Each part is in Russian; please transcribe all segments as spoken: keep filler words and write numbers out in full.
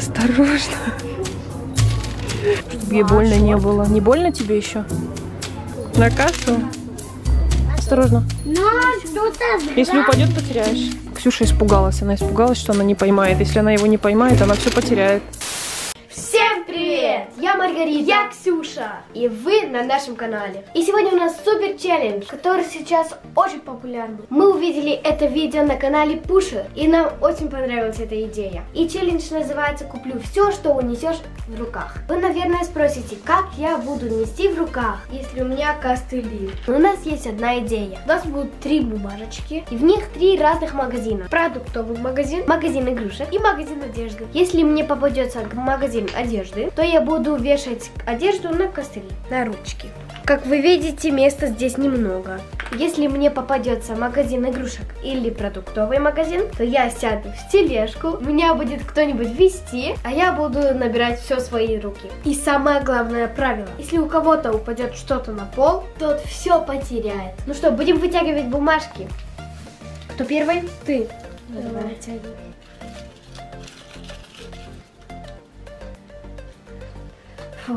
Осторожно. Чтобы ей больно не было. Не больно тебе еще? На кассу? Осторожно. Если упадет, потеряешь. Ксюша испугалась. Она испугалась, что она не поймает. Если она его не поймает, она все потеряет. Всем привет! Я Маргарита. Я Ксюша. И вы на нашем канале. И сегодня у нас супер челлендж, который сейчас очень популярный. Мы увидели это видео на канале Pusher, и нам очень понравилась эта идея. И челлендж называется «Куплю все, что унесешь в руках». Вы, наверное, спросите, как я буду нести в руках, если у меня костыли. У нас есть одна идея. У нас будут три бумажечки, и в них три разных магазина. Продуктовый магазин, магазин игрушек и магазин одежды. Если мне попадется магазин одежды, то я буду вешать одежду на костыли, на ручки. Как вы видите, места здесь немного. Если мне попадется магазин игрушек или продуктовый магазин, то я сяду в тележку, меня будет кто-нибудь вести, а я буду набирать все в свои руки. И самое главное правило: если у кого-то упадет что-то на пол, тот все потеряет. Ну что, будем вытягивать бумажки. Кто первый? Ты. Давай, вытягивай. Фух.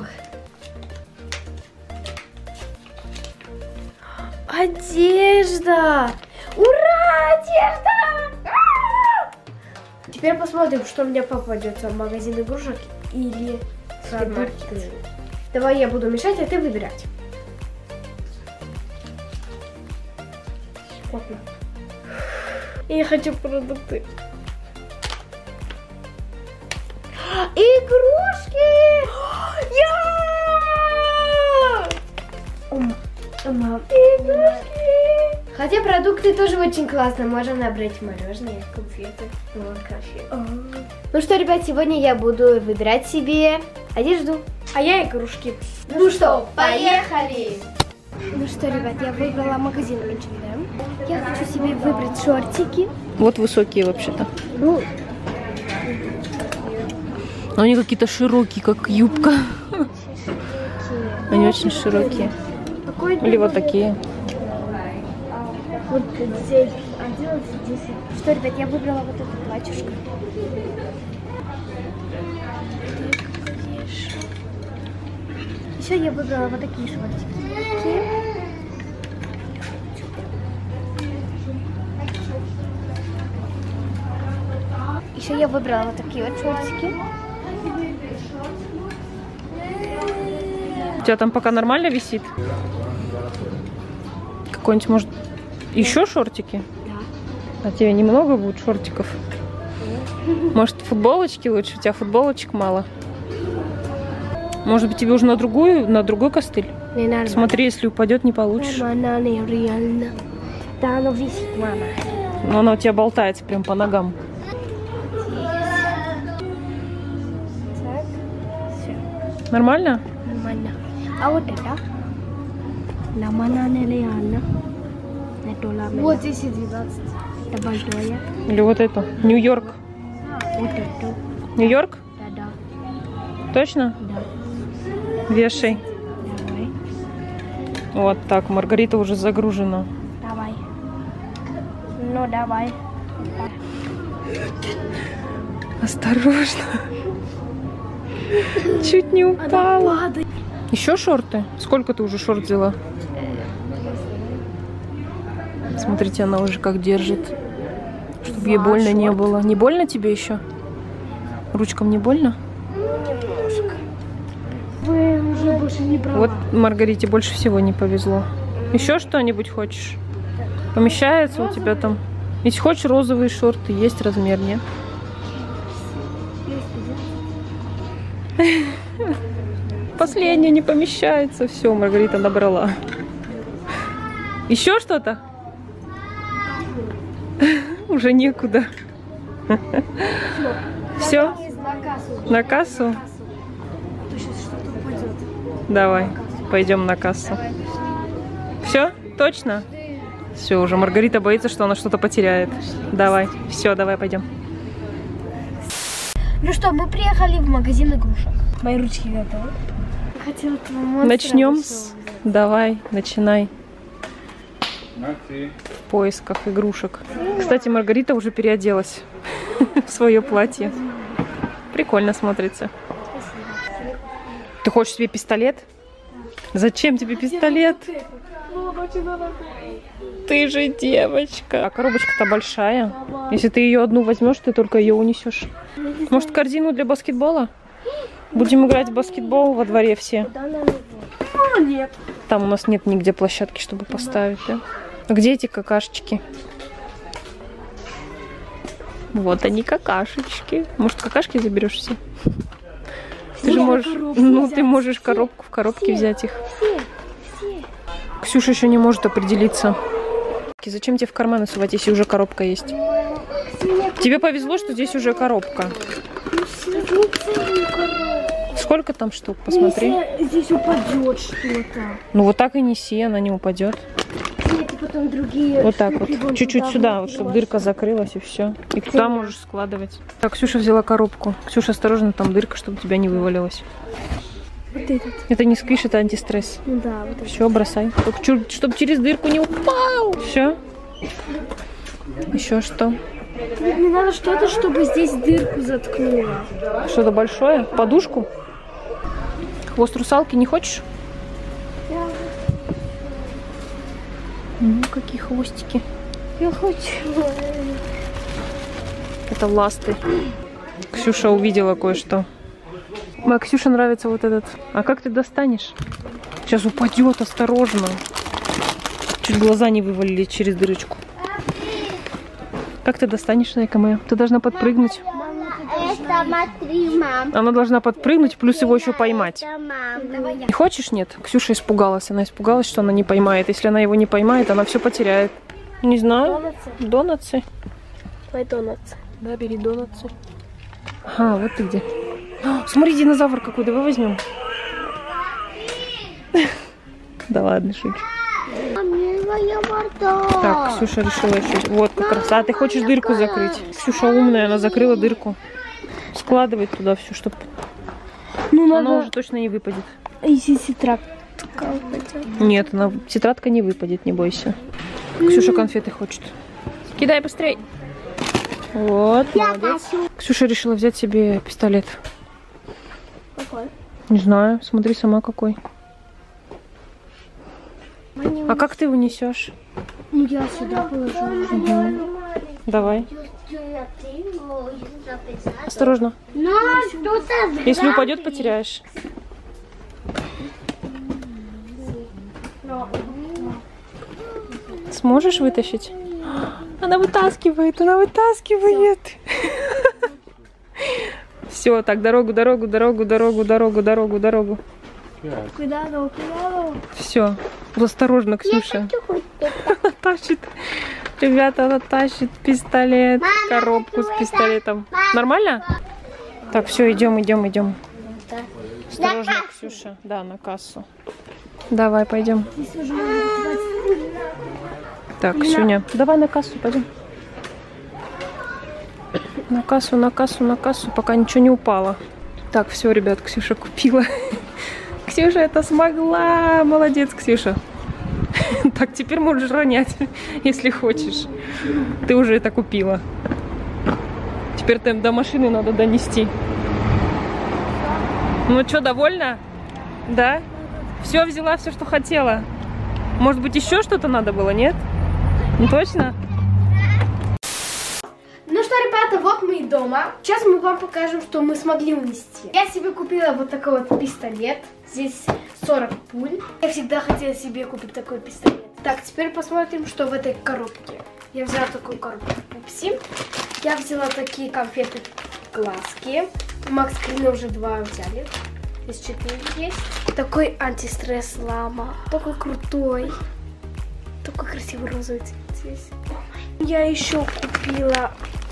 Одежда! Ура, одежда! А-а-а! Теперь посмотрим, что мне попадется в магазин игрушек или продукты. Давай я буду мешать, а ты выбирать. Опа. Я хочу продукты. Игрушки! Я! Мам, игрушки! Хотя продукты тоже очень классно. Можно набрать мороженое, конфеты, конфеты. Ну что, ребят, сегодня я буду выбирать себе одежду, а я игрушки. Ну, ну что, поехали! Ну что, ребят, я выбрала магазин эйч энд эм. Я хочу себе выбрать шортики. Вот высокие вообще-то. Ну, но они какие-то широкие, как юбка. Они очень широкие. Или вот такие. Вот здесь одиннадцать десять. Что, ребят, я выбрала вот это платьишко. Еще я выбрала вот такие шортики. Еще я выбрала вот такие вот шортики. У тебя там пока нормально висит? Какой-нибудь, может, еще шортики? Да. А тебе немного будет шортиков? Может, футболочки лучше? У тебя футболочек мало. Может быть, тебе уже на другую, на другой костыль? Не надо. Смотри, если упадет, не получишь. Она нереально. Да, оно висит, мама. Но она у тебя болтается прям по ногам. Так, все. Нормально? Нормально. А вот это? Вот здесь и двенадцать. Это большое. Или вот это? Нью-Йорк. Вот это. Нью-Йорк? Да, да. Точно? Да. Вешай. Давай. Вот так, Маргарита уже загружена. Давай. Ну, давай. Осторожно. Чуть не упала. Еще шорты? Сколько ты уже шорт взяла? Смотрите, она уже как держит. Чтобы ей больно не было. Не больно тебе еще? Ручкам не больно? Немножко. Вы уже больше не брали. Вот Маргарите больше всего не повезло. Еще что-нибудь хочешь? Помещается у тебя там? Если хочешь розовые шорты, есть размер, нет? Последняя не помещается. Все, Маргарита набрала. Еще что-то? Уже некуда. Все? На кассу? Давай, пойдем на кассу. Все? Точно? Все, уже Маргарита боится, что она что-то потеряет. Давай, все, давай, пойдем. Ну что, мы приехали в магазин игрушек. Мои ручки готовы. Начнем с... Давай, начинай. В поисках игрушек. Кстати, Маргарита уже переоделась в свое платье. Прикольно смотрится. Ты хочешь себе пистолет? Зачем тебе пистолет? Ты же девочка. А коробочка-то большая. Если ты ее одну возьмешь, ты только ее унесешь. Может, корзину для баскетбола? Будем играть в баскетбол во дворе все. Нет. Там у нас нет нигде площадки, чтобы поставить, да? А где эти какашечки? Вот они, какашечки. Может, какашки заберешь все? Ты же можешь, ну, ты можешь коробку в коробке взять их. Ксюша еще не может определиться. Зачем тебе в карманы сувать, если уже коробка есть? Тебе повезло, что здесь уже коробка. Сколько там штук? Посмотри. Здесь упадет что-то. Ну вот так и неси, она не упадет. Нет, и потом другие. Вот так вот. Чуть-чуть сюда, вот, чтобы дырка закрылась и все. И туда можешь складывать. Так, Ксюша взяла коробку. Ксюша, осторожно, там дырка, чтобы тебя не вывалилось. Вот этот. Это не сквиш, это антистресс. Ну да, вот это. Все, бросай. Только чтобы через дырку не упал. Все. Еще что? Мне надо что-то, чтобы здесь дырку заткнуло. Что-то большое? Подушку? Хвост русалки не хочешь? Да. Ну, какие хвостики. Я хочу. Это ласты. Ксюша увидела кое-что. А Ксюше нравится вот этот. А как ты достанешь? Сейчас упадет, осторожно. Чуть глаза не вывалили через дырочку. Как ты достанешь, Найка моя? Ты должна подпрыгнуть. Это смотри, мам. Она должна подпрыгнуть, плюс его еще поймать. Мам. Не хочешь, нет? Ксюша испугалась. Она испугалась, что она не поймает. Если она его не поймает, она все потеряет. Не знаю. Донатсы. Давай донатсы. Да, бери донатсы. Ага, вот ты где. О, смотри, динозавр какой. Давай возьмем. Да ладно, шучу. Так, Ксюша решила еще. Вот как раз. А ты хочешь дырку закрыть? Ксюша умная, она закрыла дырку. Складывает туда все, чтобы... Ну, она надо... уже точно не выпадет. Если тетрадка упадет? Нет, она... тетрадка не выпадет, не бойся. Ксюша конфеты хочет. Кидай быстрей. Вот, молодец. Ксюша решила взять себе пистолет. Какой? Не знаю, смотри сама какой. А как ты его несешь? Ну, я сюда положу. Угу. Давай. Осторожно. Если упадет, потеряешь. Сможешь вытащить? Она вытаскивает, она вытаскивает. Все, так, дорогу, дорогу, дорогу, дорогу, дорогу, дорогу, дорогу. Куда, куда? Все. Осторожно, Ксюша. Она тащит. Ребята, она тащит пистолет, коробку с пистолетом. Нормально? Так, все, идем, идем, идем. Осторожно, Ксюша. Да, на кассу. Давай, пойдем. Так, Ксюня, давай на кассу, пойдем. На кассу, на кассу, на кассу, пока ничего не упало. Так, все, ребят, Ксюша купила. Ксюша это смогла! Молодец, Ксюша. Так, теперь можешь ронять, если хочешь. Ты уже это купила. Теперь ты до машины надо донести. Ну что, довольна? Да? Все взяла, все, что хотела. Может быть, еще что-то надо было, нет? Ну, точно? Ну что, ребята, вот мы и дома. Сейчас мы вам покажем, что мы смогли унести. Я себе купила вот такой вот пистолет. Здесь сорок пуль. Я всегда хотела себе купить такой пистолет. Так, теперь посмотрим, что в этой коробке. Я взяла такую коробку Пупси. Я взяла такие конфеты глазки. Макс Крина уже два взяли. Здесь четыре есть. Такой антистресс лама. Такой крутой. Такой красивый розовый цвет здесь. Я еще купила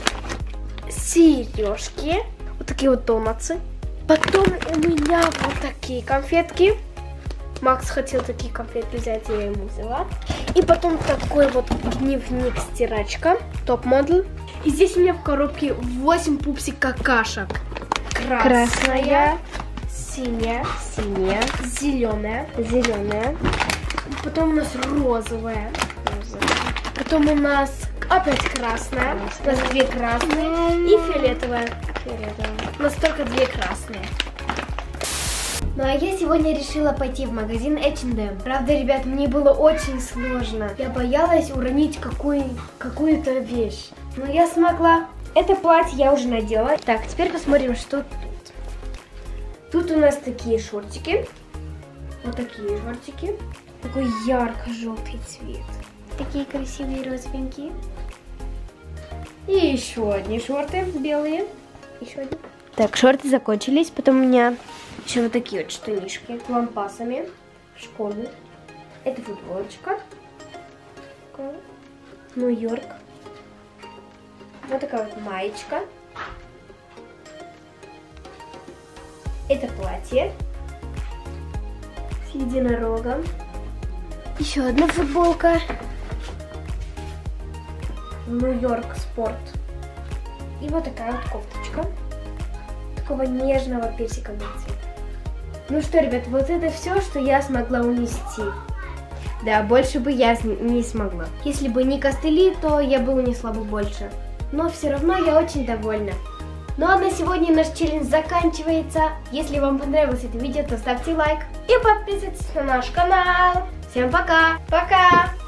сережки. Вот такие вот донатсы. Потом у меня вот такие конфетки. Макс хотел такие конфеты взять, я ему взяла. И потом такой вот дневник-стирачка. Топ-модель. И здесь у меня в коробке восемь пупсик какашек. Красная, Красная. Синяя, синяя, зеленая, зеленая. Потом у нас розовая. розовая. Потом у нас опять красная. У нас две красные и фиолетовая. фиолетовым. У нас только две красные. Ну а я сегодня решила пойти в магазин эйч энд эм. Правда, ребят, мне было очень сложно. Я боялась уронить какую- какую-то вещь. Но я смогла. Это платье я уже надела. Так, теперь посмотрим, что тут. Тут у нас такие шортики. Вот такие шортики. Такой ярко-желтый цвет. Такие красивые розовенькие. И еще одни шорты белые. Еще одни. Так, шорты закончились. Потом у меня еще вот такие вот штанишки с лампасами в школу. Это футболочка. Нью-Йорк. Вот такая вот маечка. Это платье с единорогом. Еще одна футболка. Нью-Йорк спорт. И вот такая вот кофточка. Такого нежного персикового цвета. Ну что, ребят, вот это все, что я смогла унести. Да, больше бы я не смогла. Если бы не костыли, то я бы унесла бы больше. Но все равно я очень довольна. Ну а на сегодня наш челлендж заканчивается. Если вам понравилось это видео, то ставьте лайк и подписывайтесь на наш канал. Всем пока! Пока!